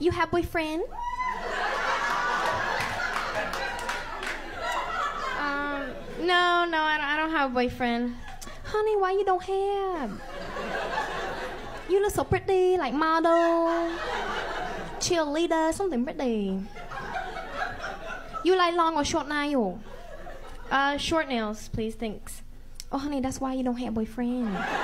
You have boyfriend? No, I don't have a boyfriend. Honey, why you don't have? You look so pretty, like model, cheerleader, something pretty. You like long or short nail? Short nails, please, thanks. Oh, honey, that's why you don't have a boyfriend.